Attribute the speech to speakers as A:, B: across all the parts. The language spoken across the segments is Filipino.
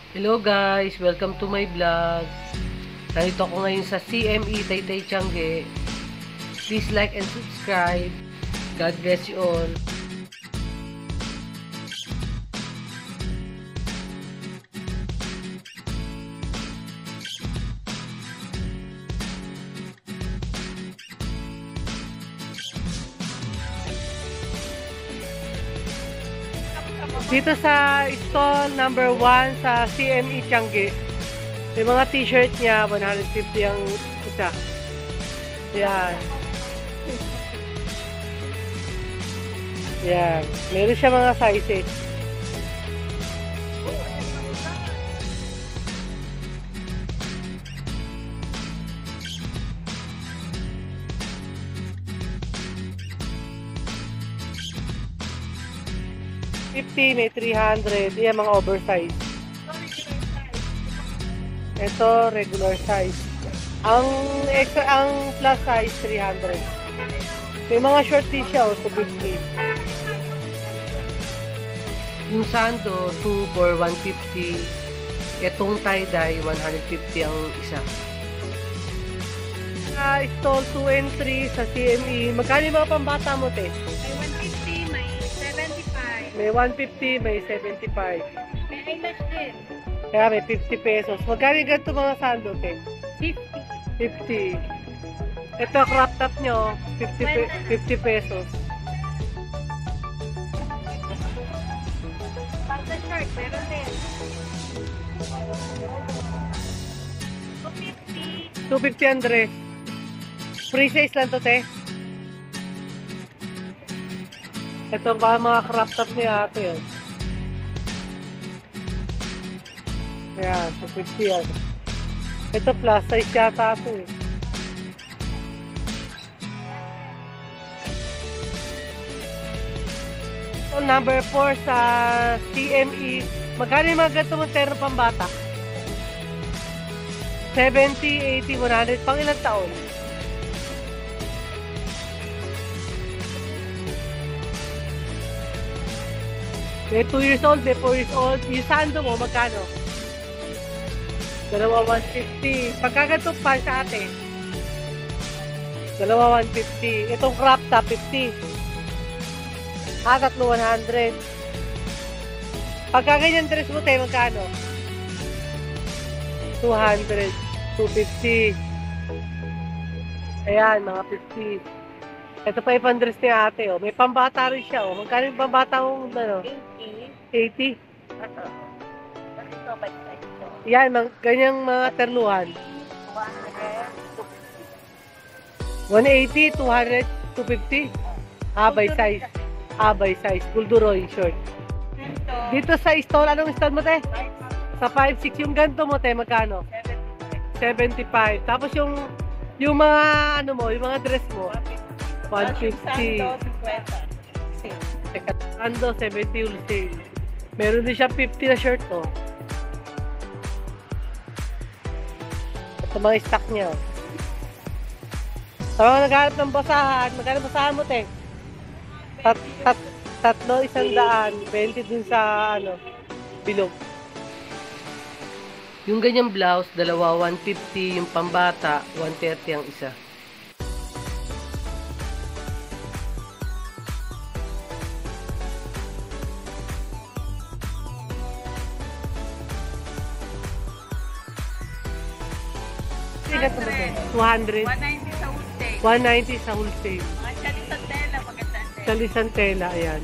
A: Hello guys! Welcome to my vlog. Narito ako ngayon sa CME Taytay Tiangge. Please like and subscribe. God bless you all. Dito sa stall number 1 sa CME Tiangge, may mga t-shirt niya, 150 ang isa. Yan. Yan. Meron siya mga sizes. May 300. Yan, mga oversize. Ito, regular size. Ang plus size, 300. May mga short din siya, 250. Yung sando, 2 for 150. Itong tie-dye, 150 ang isa. Stall 2 and 3 sa CME. Magkano yung mga pambata mo, te? May 150, may 75.
B: May eyelash din.
A: Kaya may 50 pesos. Magkano ganito mga sando, te?
B: 50.
A: 50. Ito, crop top nyo, 50 pesos.
B: Pasta shirt, meron din. 250.
A: 250 ang dress. Free size lang to, te. Ito ba mga crop top ni ate yun? Ayan, 250 yan. Ito plus size yata ito eh. So, number 4 sa CME. Magkano yung mga ganito mong terno pambata? 70, 80, 100. Pang ilang taon? May 2 years old, may 4 years old. Yung sando mo, magkano? Dalawa 150. Pagkaganto pa sa ate. Dalawa 150. Itong crop top, 50. Tatlo 100. Pagkaganyan dress mo tayo, magkano? 200. 250. Ayan, mga 50. Ito pa yung dress ni ate, oh. May pambata rin siya, oh. Magkano yung pambata mong, ano? 80.
B: Ito, by size ito.
A: Yan, ganyang mga terluhan. 180, 200, 250. By size. By size. Gulduroy short. Dito sa stall, anong stall mo, te? Sa 5'6", yung ganito mo, te, magkano? 75. Tapos yung mga, ano mo, yung mga dress mo, 150. Sando, 70 wholesale. Meron din siya 50 na shirt, oh. Ito mga stock niya, oh. Sa mga naghanap ng basahan, magkano basahan mo, te? Tatlo, 100. 20 dun sa, bilog. Yung ganyang blouse, dalawa 150. Yung pambata, 130 ang isa. Sigat mo ba? 200.
B: 190 sa wholesale.
A: 190 sa wholesale.
B: Mga chalisang tela, magandang tela.
A: Chalisang tela, ayan.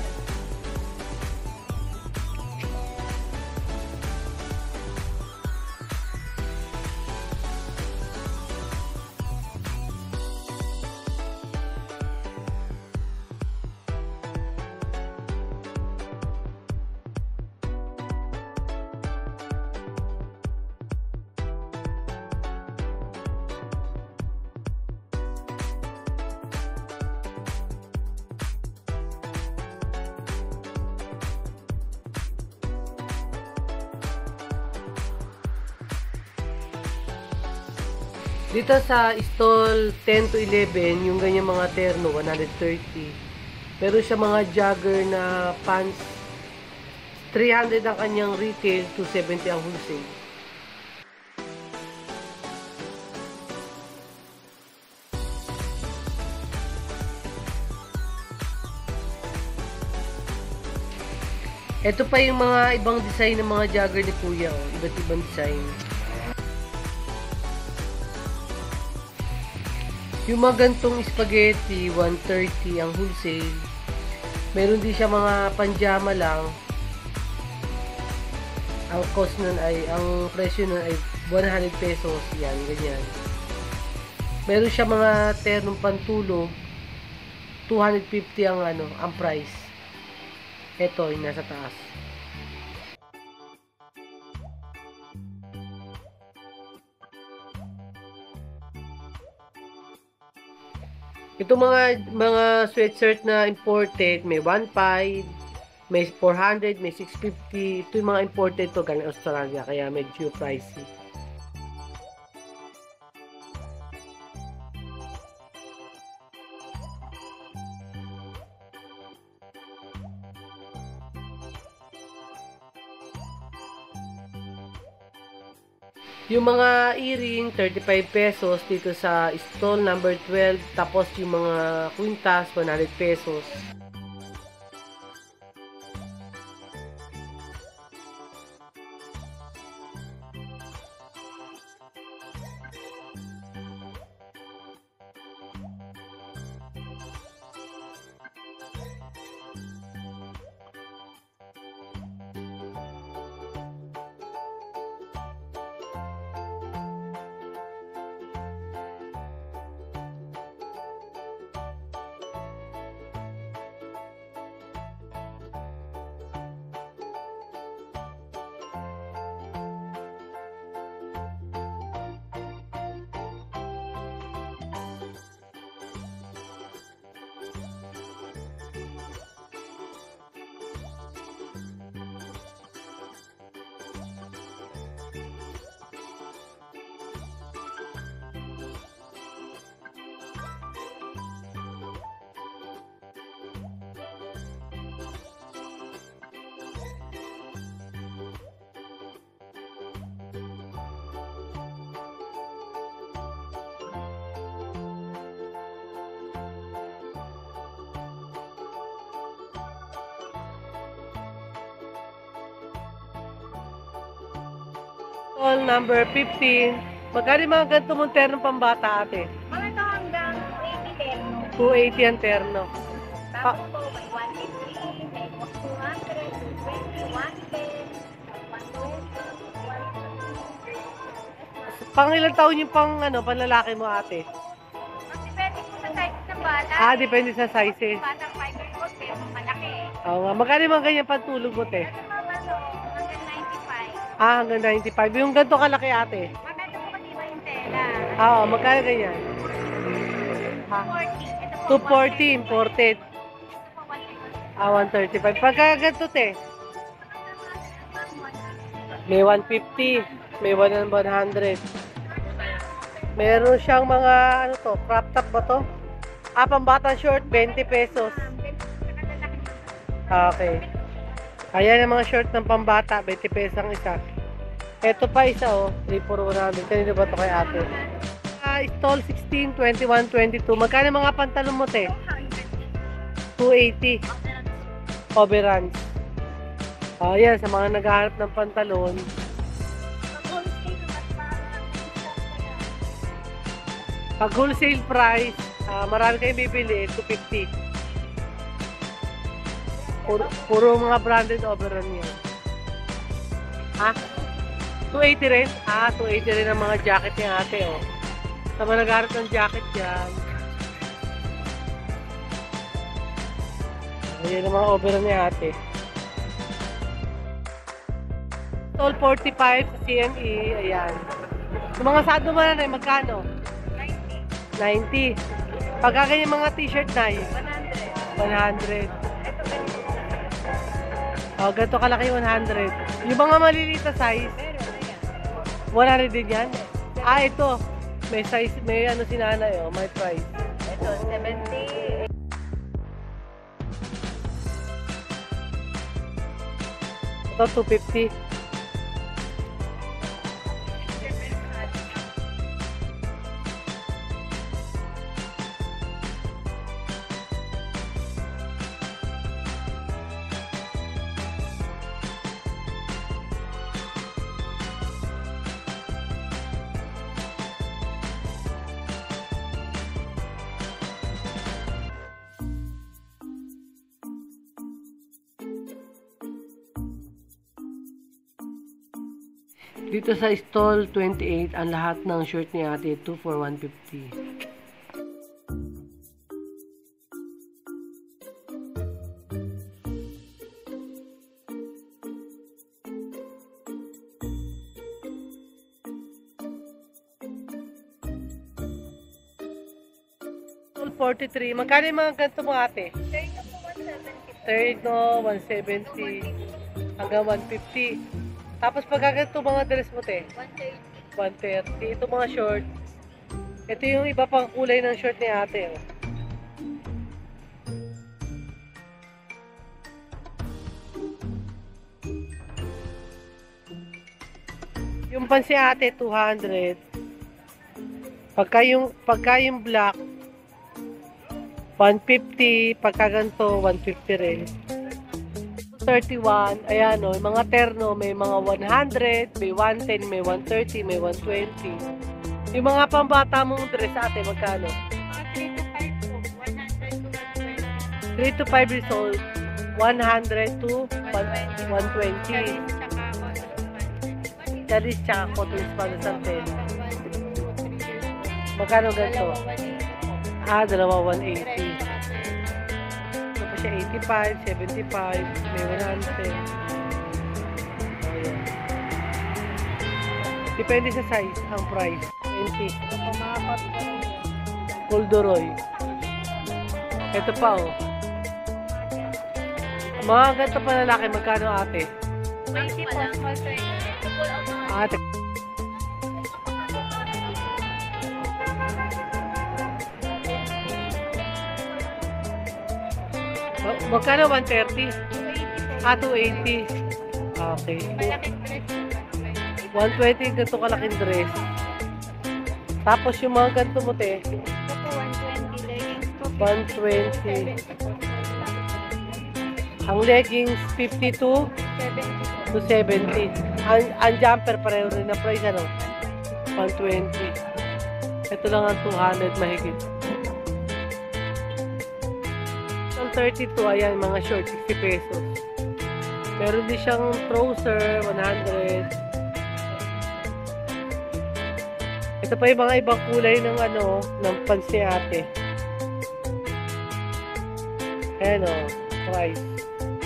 A: Dito sa stall 10 to 11, yung ganyan mga terno, 130. Meron siya mga jogger na pants 300 ang kanyang retail, 270 ang wholesale. Ito pa yung mga ibang design ng mga jogger ni Kuya, oh. Iba't ibang design. Yung mga gantong spaghetti, 130 ang wholesale. Meron din siya mga panjama lang. Ang cost nun ay, ang presyo nun ay 100 pesos. Yan, ganyan. Meron siya mga ternong pantulog. 250 ang ang price. Ito, yung nasa taas. Ito mga sweatshirt na imported, may 1.5, may 400, may 650. Ito yung mga imported to galing Australia, kaya medyo pricey. Yung mga earring, 35 pesos dito sa stall number 12. Tapos yung mga kwintas, 100 pesos. Stall number 15. Magkano yung mga ganito mong ternong pambata, ate?
B: Mga ito hanggang 80 terno.
A: 280 ang terno.
B: Tapos po, may 150, may 200, 220, 110, 120.
A: Pang ilang taon yung panlalaki mo, ate?
B: Depende po sa size ng bata.
A: Depende sa sizes.
B: Batang 5 years old, pero malaki.
A: Oo nga. Magkano yung mga ganyan pantulog mo, te?
B: Hanggang 95.
A: Hanggang 95. Yung ganito kalaki, ate?
B: Maganda po kasi iba yung tela.
A: Oo, magkano ganyan?
B: 240. Ito po,
A: 240 imported.
B: Ito po,
A: 135.
B: 135.
A: Pagka ganito, te? May 150. May 100. Meron siyang mga, crop top ba to? Pambatang short, 20 pesos. Okay. Ayan ang mga short ng pambata, 20 pesos ang isa. Ito pa isa, 3 for 100. Kanino ba ito kay ate? Stall 16, 21, 22. Magkano mga pantalon mo, te? 280. Overruns. Ayan, sa mga naghahanap ng pantalon. Pag wholesale price, marami kayong bibili, 250. Puro mga branded overrun yan. 280 rin? 280 rin ang mga jacket niya, ate, Sa mga naghahanap ng jacket yan. Ayan ang mga overrun niya, ate. Stall 45 sa CME, ayan. Yung mga sado mo na rin, magkano? 90. Pagka ganyan mga t-shirt na 100. Ganito kalaki 100. Yung mga maliliit na size, 100 din yan? Ito. May size, may si nanay, may price.
B: Ito, 70.
A: Ito, 250. Dito sa stall 28, ang lahat ng short ni ate, 2 for 150. Stall 43, magkano yung mga ganito mo ate? 30, 170, hanggang 150. Tapos pagkaganto mga dress mo te? 130. Ito mga short. Ito yung iba pang kulay ng short ni ate. Oh. Yung pansi ate, 200. Pagka yung black, 150. Pagkaganto, 150 rin. 31, ayan o, mga terno, may mga 100, may 110, may 130, may 120. Yung mga pambata mong dress ate, magkano? 3 to 5 years old, 100 to 120. Chalis tsaka cotton span sa 10. Magkano ganito? Dalawa 180. Siya 85, 75, may 100. Ayan. Depende sa size, ang price. 20. Corduroy. Ito pa oh. Mga ganito pa lalaki, magkano ate?
B: 20 po, small size.
A: Ate. Magkano 130? 280. Okay. 120 ganito kalaking dress. Tapos yung mga ganito mo te? 120. Ang leggings 52 to 70. Ang jumper pareho rin na price ano? 120. Ito lang ang 200 mahigit. 32, ayan, mga short, 60 pesos. Meron din siyang trouser, 100. Ito pa yung mga ibang kulay ng ano, ng pants ni ate. Ayan o, price.